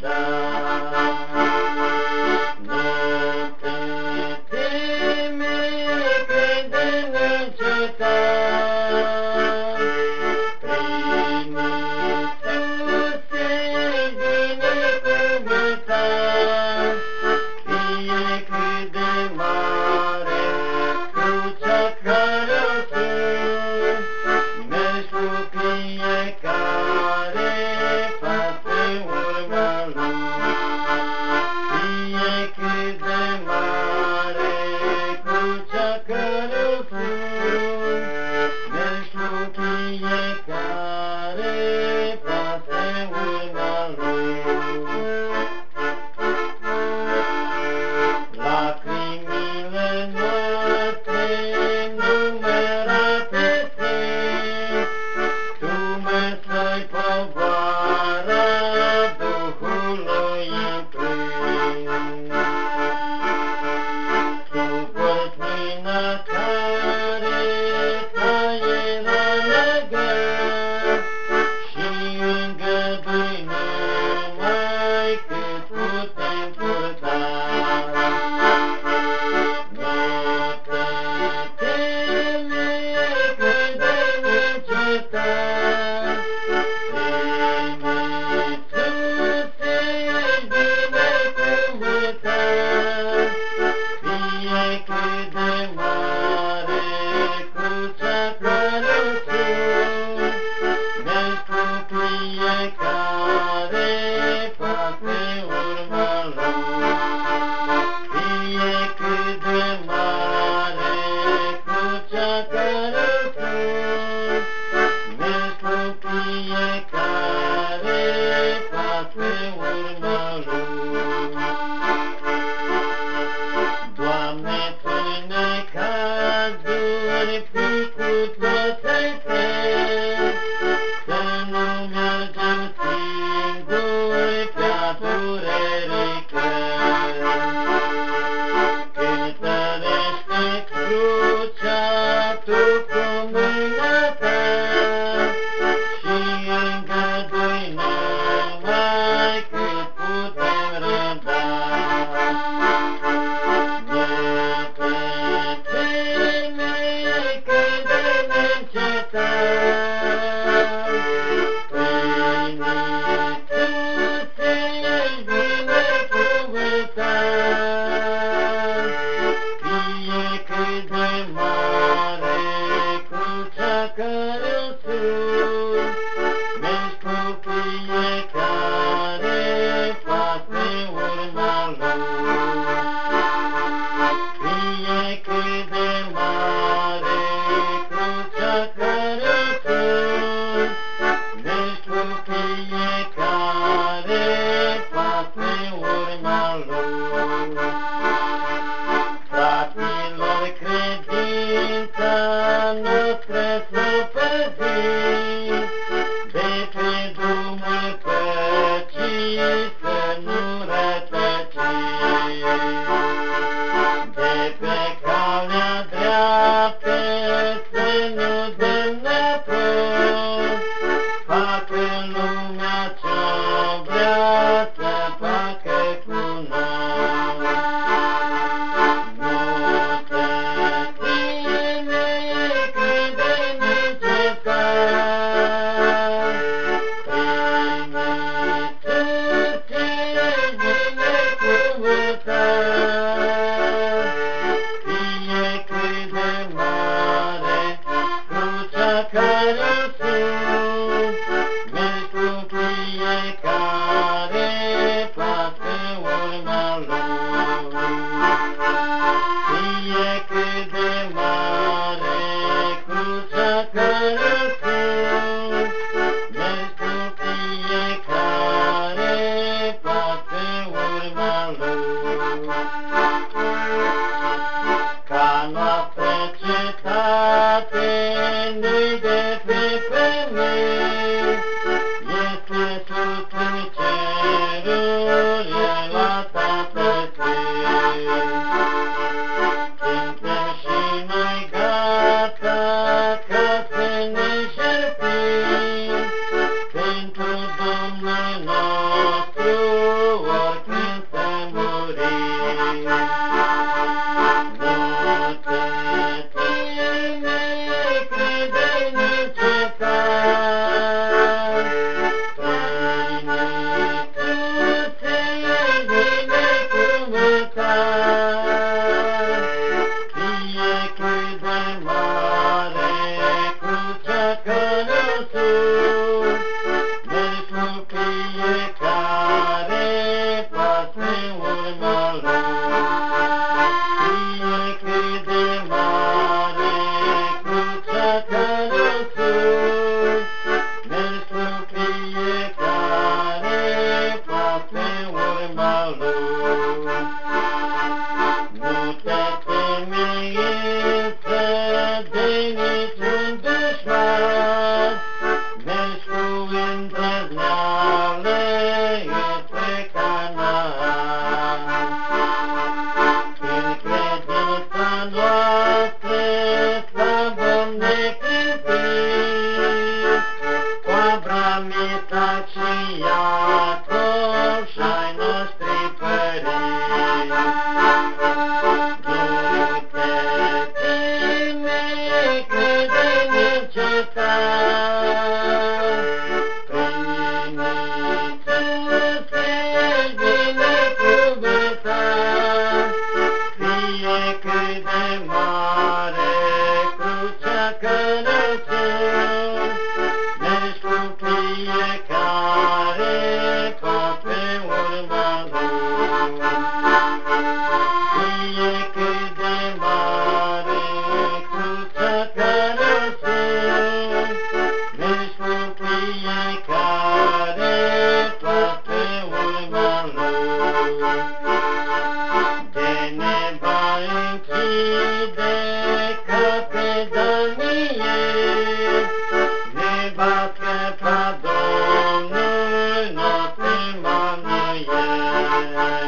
da. Nu te teme că de neînceta, prin Iisus ești binecuvântat, fie cât de mare crucea care-o sus, mergi cu fiecare pas pe urma lui. Fie cât de mare crucea care-o sus, mergi cu fiecare pas pe urma lui. Lacrimile noastre numărate sunt, tu mesai povara Duhului întreg. Tu porți mâna care ți-a era legat și îngădui numai cât putem purta. Nu te teme că de neînceta, prin Iisus ești binecuvântat, fie cât de mare crucea care-o sus, mergi cu fiecare pas pe urma lui. Fie cât de mare crucea care-o sus, mergi cu fiecare pas pe urma lui. Doamne, prin necazuri fii cu toți ai tăi, să nu mergem singuri pe-a durerii căi. Cântărește crucea tu cu mâna ta și îngădui numai cât putem răbda. Nu te teme că de neînceta, prin Iisus ești binecuvântat, fie cât de mare crucea care-o sus, mergi cu fiecare pas pe urma lui. Fie cât de mare crucea care-o sus, mergi cu fiecare pas pe urma lui. Fraților, credința noastră să păzim, de pe drumul păcii să nu rătăcim. noștri părinți. Du-te, tine, crede neîncetat, prin Iisus ești binecuvântat. Fie cât de mare crucea călățești, mergi cu fiecare pas pe urma lui. Fie cât de mare crucea călățești, mergi cu fiecare pas pe urma lui. De ne va închide ca pe Daniel, ne va scăpa Domnul nostru Emanuel.